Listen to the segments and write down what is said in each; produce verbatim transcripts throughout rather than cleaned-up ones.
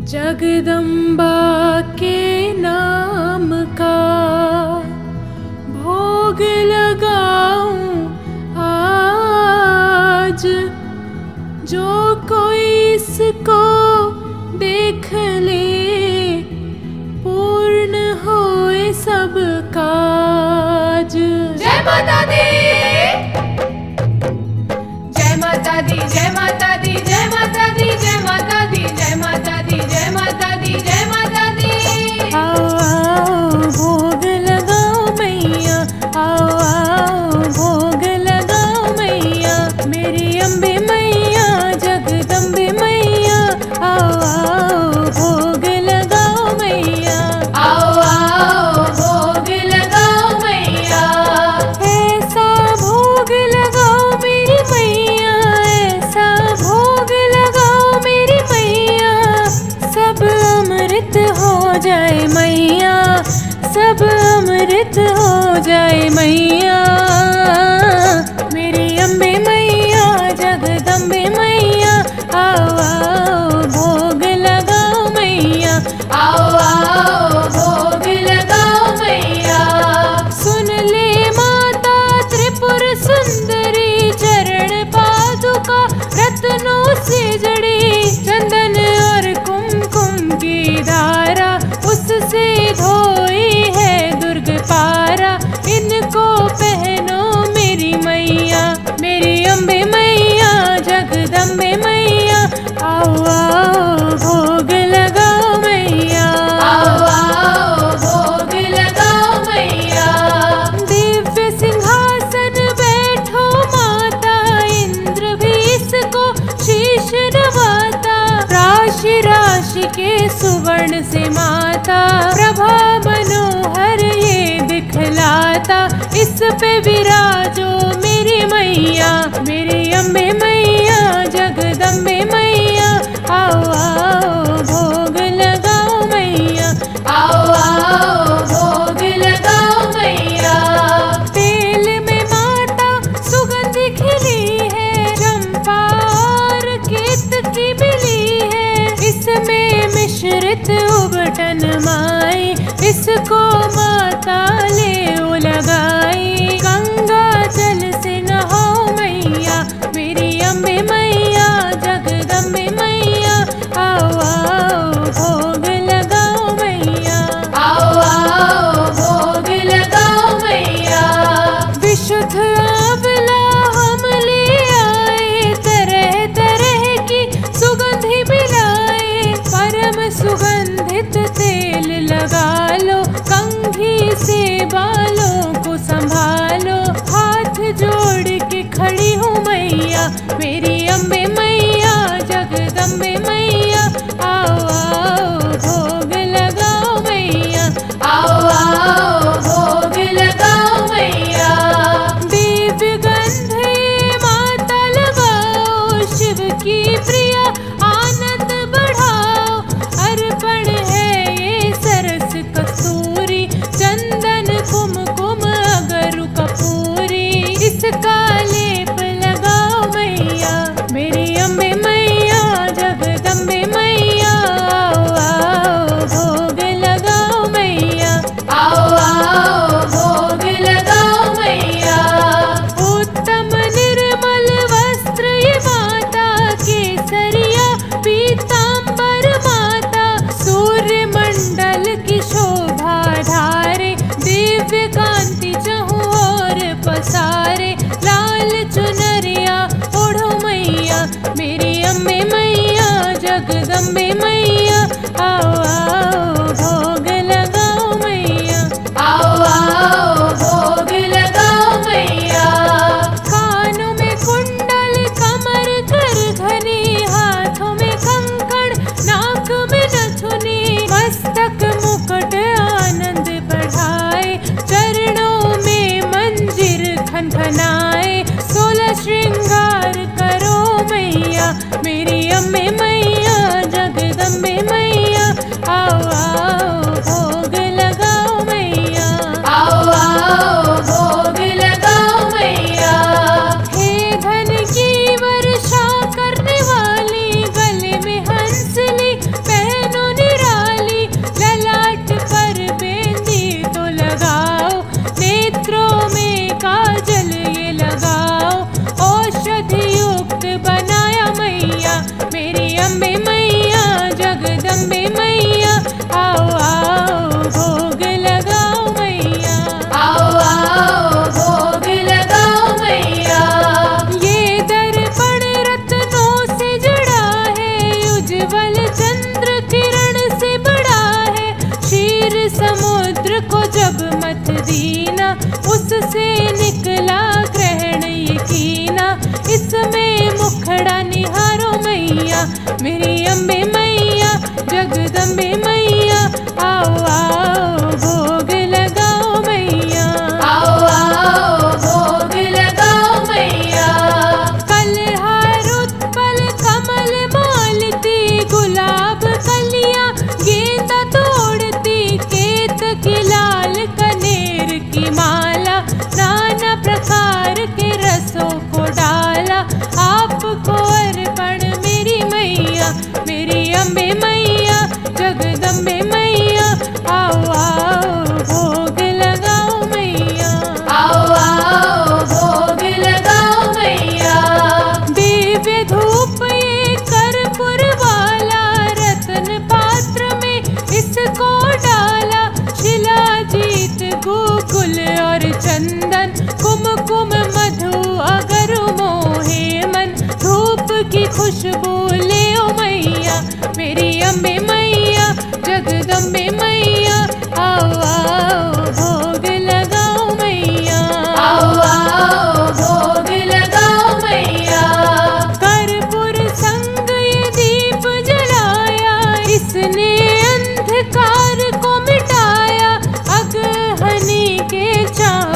जगदम्बा के नाम का भोग लगाऊं आज, जो कोई इसको देख ले पूर्ण होए सब काज। जय माता दी, जय माता दी, जय माता दी, जय माता दी, जय माता दी, जय माता दी, जय माता दी, जय माता दी। आओ आओ भोग लगाओ मैया, आओ आओ भोग लगाओ मैया, मेरी अम्बे मैया जगदम्बे मैया, आओ आओ भोग लगाओ मैया, आओ आओ भोग लगाओ मैया। ऐसा भोग लगाओ मेरी मैया, ऐसा भोग लगाओ मेरी मैया, सब अमृत हो जाए मैया, सब अमृत हो जाए मैया, मेरी अम्बे मैया जगदम्बे मैया, आओ आओ भोग लगाओ मैया, आओ आओ भोग लगाओ मैया। सुन ले माता त्रिपुर सुंदरी, चरण पादुका रत्नों से जड़ी, चंदन और कुमकुम की धारा उससे धोई है दुर्ग पारा, इनको पहनो मेरी मैया, मेरी अम्बे मैया जगदम्बे मैया, आओ आओ भोग लगाओ मैया, आओ आओ भोग लगाओ मैया। दिव्य सिंहासन बैठो माता, इंद्र भी इसको शीश नवाता, राशि राशि के सुवर्ण से माता, प्रभा मनोहर ये दिखलाता, इस पे विराजो मेरी मैया, मेरी अम्बे मैया जगदम्बे मैया, आओ आओ भोग लगाओ मैया, आओ आओ भोग लगाओ मैया। तेल में माता सुगंध खिली है, चंपा और केतकी मिली है, इसमें मिश्रित उबटन माई, इसको माता ले लगाई, गंगा जल से नहाओ मैया, मेरी अम्बे मैया जगदम्बे मैया, आओ आओ भोग लगाओ मैया, आओ आओ भोग लगाओ मैया। विशुद्ध आंवला हम ले आए, तरह तरह की सुगंधि मिलाए, परम सुगंधित तेल लगा लो, कंघी से बालों को संभालो, हाथ जोड़ के खड़ी हूँ मैया, मेरी अम्बे मैया जगदम्बे मैया, आओ आओ भोग लगाओ मैया, आओ आओ भोग लगाओ मैया। दिव्य गंध ये माता लगाओ, शिव की प्रिया आनंद बढ़ाओ, अर्पण है ये सरस कस्तूरी, चंदन कुमकुम अगरु कपूरी, इसका लेप लगाओ मैया, मेरी अम्बे मैया जगदम्बे मैया, आओ आओ भोग लगाओ मैया, आओ आओ भोग लगाओ मैया। उत्तम निर्मल वस्त्र ये माता, केसरिया पीतांबर माता, सूर्य मंडल की शोभा धारे, दिव्य कांति चहु और पसारे, लाल चुनरिया ओढ़ो मैया, मेरी अम्बे मैया जगदम्बे मैया, आओ आओ भोग लगाओ मैया, आओ आओ भोग लगाओ मैया। कानों में कुंडल कमर कर घनी, हाथों में कंकण नाक में नथुनी, मस्तक मुकुट आनंद बढ़ाए, चरणों में मंजिर खनखनाए, सोलह श्रृंगार करो मैया, मेरी अम्बे मैया जगदम्बे मैया, आओ आओ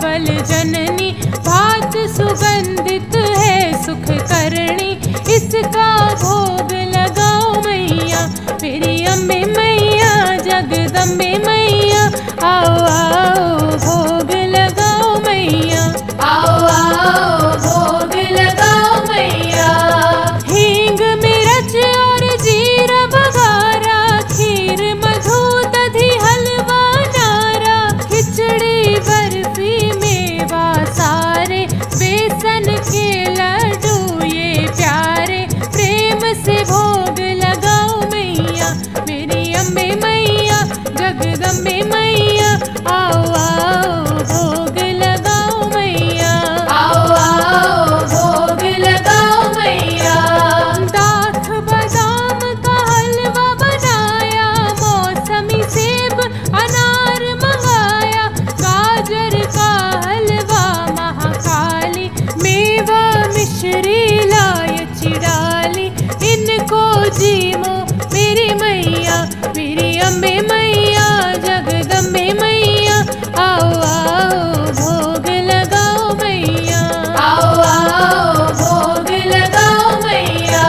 धवल जननी, भात सुगंधित है सुख करणी, इसका भोग लगाओ मैया मेरी अम्बे मैया जगदम्बे मैया। आओ आओ भोग लगाओ मैया, आओ आओ भोग लगाओ मैया। हींग मिर्च और जीरा बघारा, खीर मधु दधी हलवा नारा, खिचड़ी बर्फी मेवा सारे, बेसन के लड्डू ये प्यारे, प्रेम से भोग लगाओ मैया मेरी अम्बे मैया जगदम्बे मैया। आओ आओ भोग लगाओ मैया, आओ आओ भोग लगाओ मैया। दाख बादाम का हलवा बनाया, मौसमी सेब अनार मंगाया, गाजर का हलवा महाकाली, मेवा मिश्री लायची डाली, इनको जीमो मेरी मैया मेरी अम्बे मैया जगदम्बे मैया। आओ आओ भोग लगाओ मैया, आओ आओ भोग लगाओ मैया।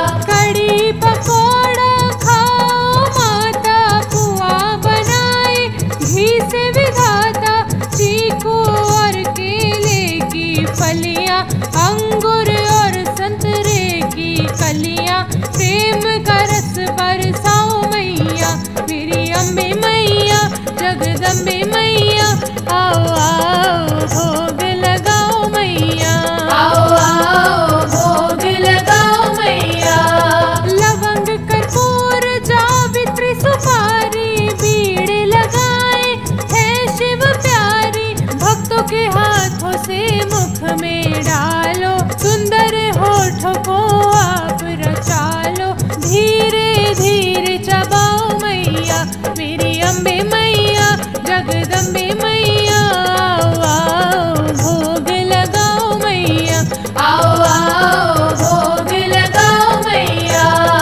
कड़ी पकौड़ा खाओ माता, पुआ बनाए घी से विधाता, चीकू और केले की फलियां, अंगूर और संतरे की कलियां, प्रेम का रस बरसाओ मैया मेरी अम्बे मैया जगदम्बे मैया। आओ आओ भोग लगाओ मैया, आओ आओ भोग लगाओ मैया। लवंग कर्पूर जावित्री सुपारी, बीड़े लगाए है शिव प्यारी, भक्तों के हाथों से मुख में डालो, सुंदर होठों को आप रचा लो, धीरे धीरे चबाओ मैया मेरी अम्बे मैया जगदम्बे मैया। आओ आओ भोग लगाओ मैया, आओ आओ भोग लगाओ मैया।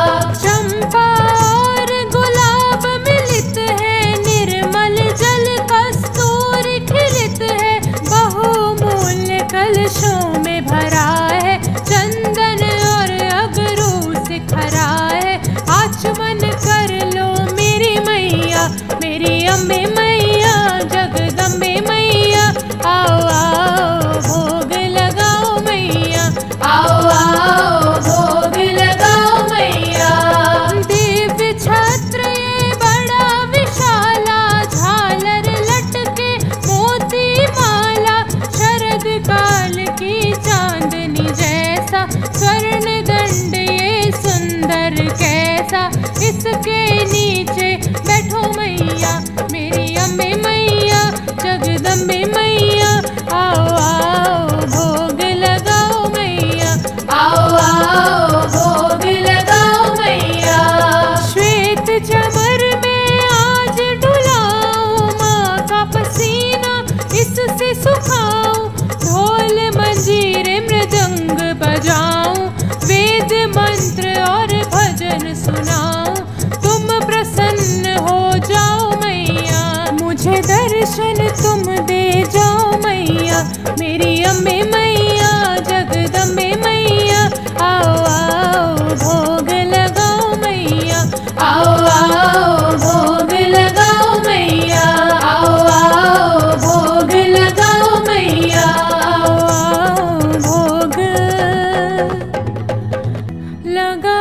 चंपा और गुलाब मिलित है, निर्मल जल कस्तूरी खिलित है, बहुमूल्य कलशों में भरा है, चंदन और अगरू से खरा है, आचमन कर लो मेरी मैया मेरी अम्बे मैया जगदम्बे मैया। आओ आओ भोग लगाओ मैया, आओ आओ भोग लगाओ मैया। दिव्य छत्र ये बड़ा विशाला, झालर लटके मोती माला, शरद काल की चांदनी जैसा, स्वर्ण दंड ये सुंदर कैसा, इसके नीचे बैठो मैया मेरी अम्बे मैया जगदम्बे मैया। आओ आओ भोग लगाओ मैया, आओ आओ भोग लगाओ मैया। श्वेत चमर में आज डुलाऊं, माँ का पसीना इससे सुखाऊं, ढोल मंजीरे मृदंग बजाऊं, वेद मंत्र और भजन सुनाऊं, तुम प्रसन्न हो जाओ मैया, मुझे दर्शन तुम दे जाओ मैया मेरी अम्बे मैया जगदम्बे मैया। आओ आओ भोग लगाओ मैया, आओ आओ भोग लगाओ मैया। आओ आओ भोग लगाओ मैया। आओ आओ भोग लगा